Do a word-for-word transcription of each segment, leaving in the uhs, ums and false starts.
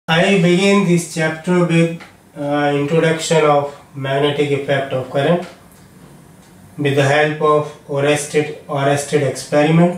I begin this chapter with uh, introduction of magnetic effect of current with the help of Oersted, Oersted experiment.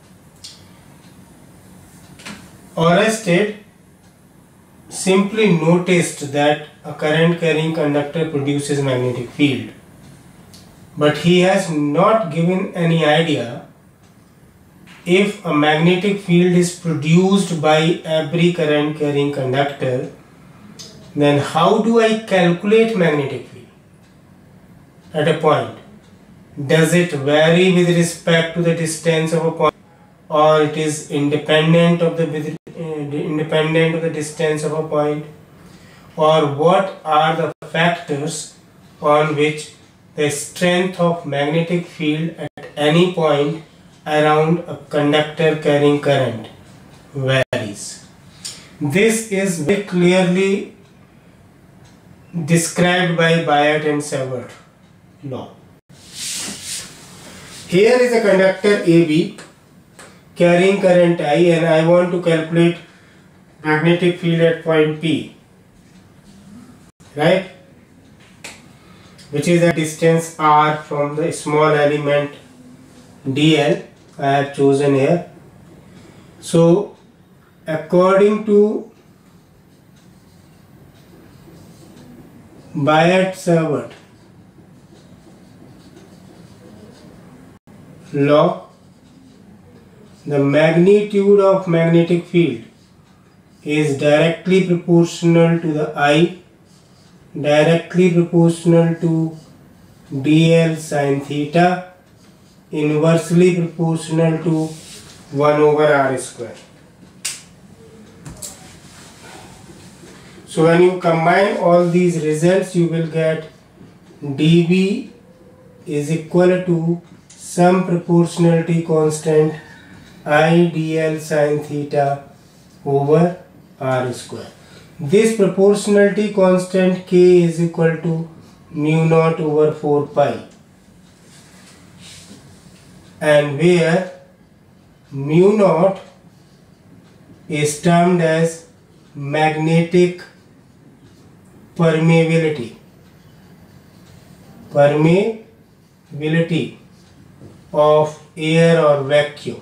Oersted simply noticed that a current carrying conductor produces magnetic field, but he has not given any idea if a magnetic field is produced by every current carrying conductor, then how do I calculate magnetic field at a point? Does it vary with respect to the distance of a point, or it is independent of the independent of the distance of a point, or what are the factors on which the strength of magnetic field at any point around a conductor carrying current varies? This is very clearly described by Biot and Savart law. Here is a conductor A B carrying current I, and I want to calculate magnetic field at point P, right, which is a distance R from the small element D L I have chosen here. So according to Biot Savart law, the magnitude of magnetic field is directly proportional to the I, directly proportional to D L sin theta, inversely proportional to one over R square. So when you combine all these results, you will get D B is equal to some proportionality constant I D L sin theta over R square. This proportionality constant K is equal to mu naught over four pi, and where mu naught is termed as magnetic permeability permeability of air or vacuum.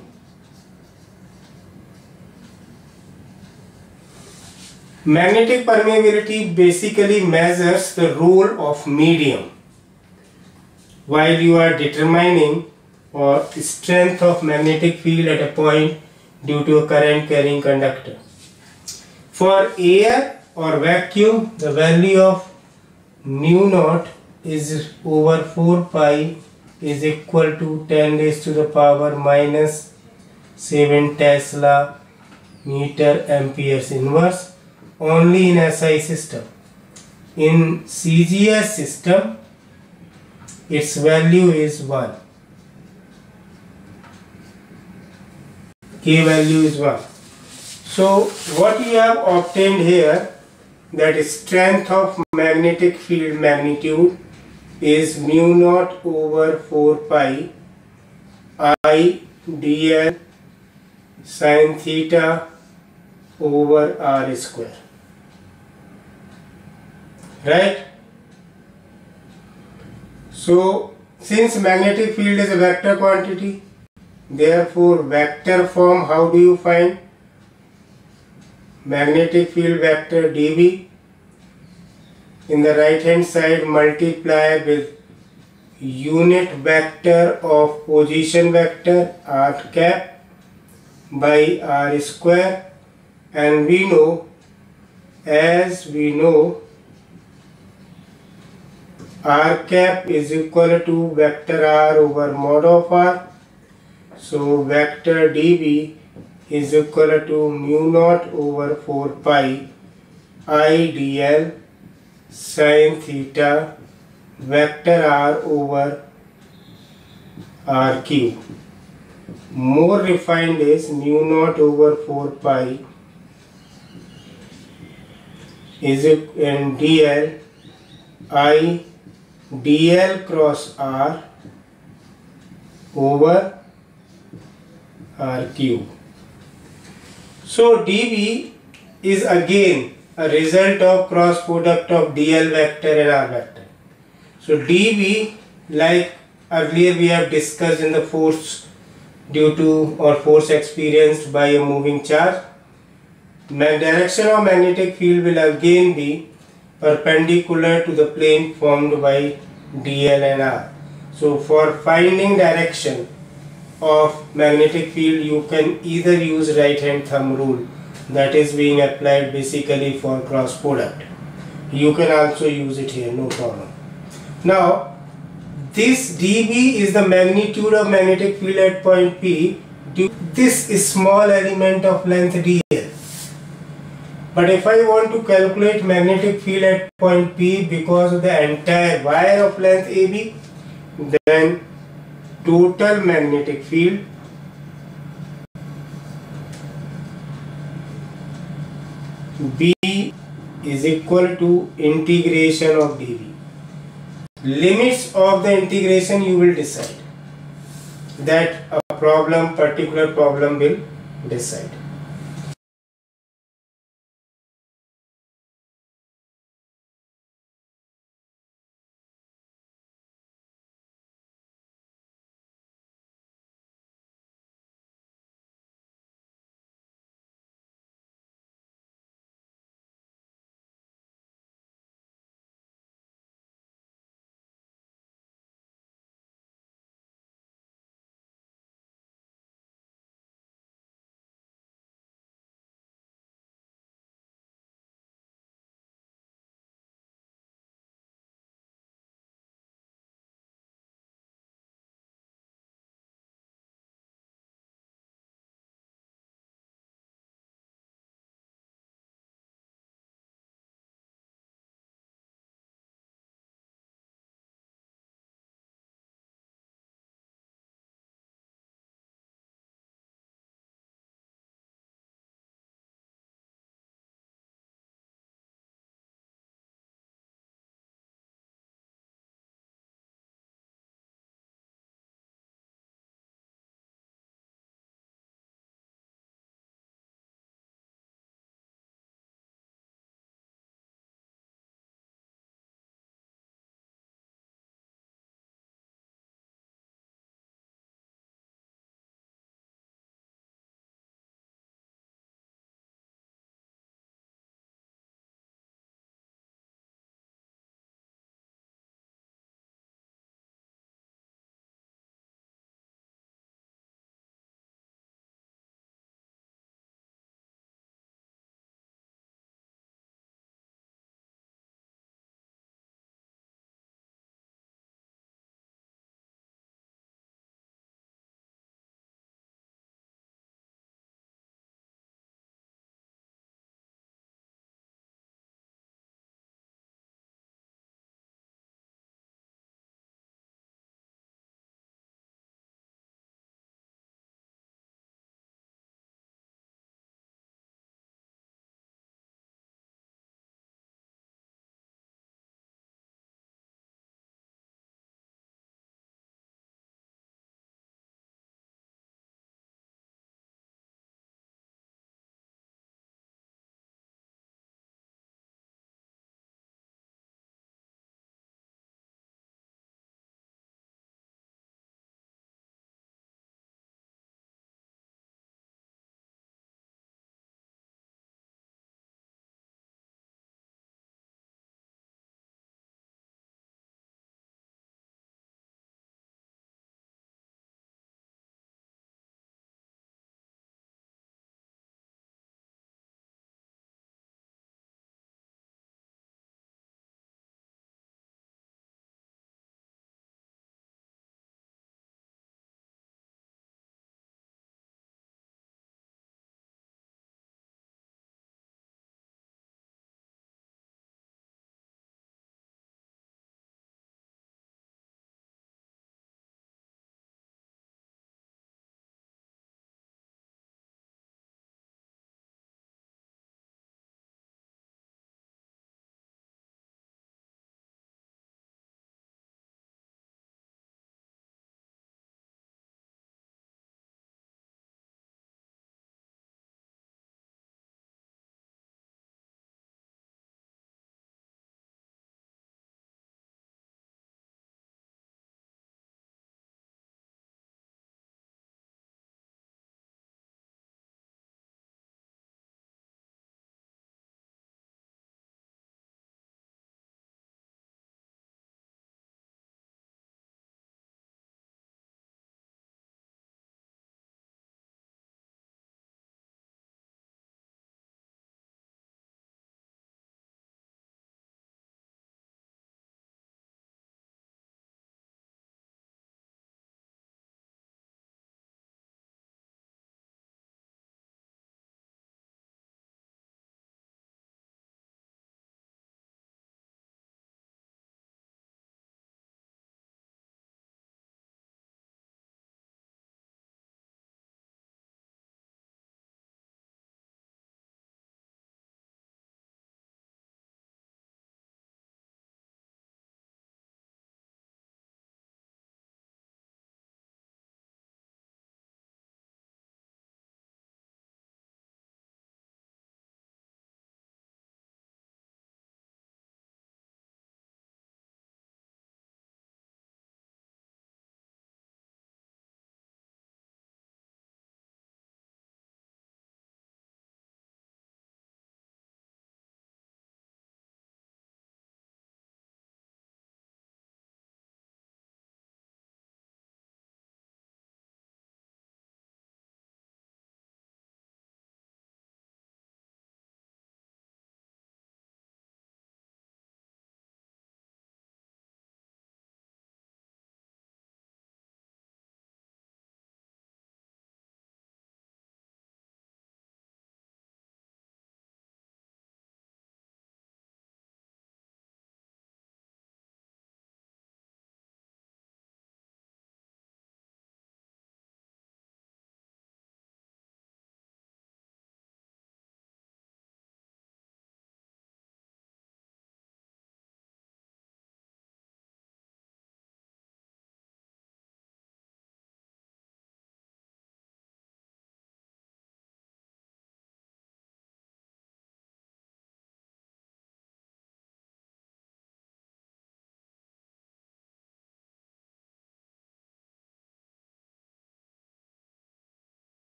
Magnetic permeability basically measures the role of medium while you are determining or strength of magnetic field at a point due to a current carrying conductor. For air or vacuum, the value of mu naught is over four pi is equal to ten raised to the power minus seven Tesla meter amperes inverse only in S I system. In C G S system, its value is one. K value is one. So what you have obtained here, that is strength of magnetic field magnitude is mu naught over four pi I D L sin theta over R square, right? So since magnetic field is a vector quantity, therefore vector form, how do you find magnetic field vector D B? In the right hand side, multiply with unit vector of position vector r cap by R square, and we know, as we know, r cap is equal to vector r over mod of r. So vector D B is equal to mu naught over four pi I D L sin theta vector r over r cube. More refined is mu naught over four pi is in D L I D L cross r over r cube. So dB is again a result of cross product of dl vector and r vector. So dv, like earlier we have discussed in the force due to or force experienced by a moving charge, direction of magnetic field will again be perpendicular to the plane formed by dl and r. So for finding direction of magnetic field, you can either use right hand thumb rule, that is being applied basically for cross product. You can also use it here, no problem. Now this dB is the magnitude of magnetic field at point P due to this small element of length dl. But if I want to calculate magnetic field at point P because of the entire wire of length A B, then total magnetic field B is equal to integration of dV. Limits of the integration you will decide. That a problem, particular problem will decide.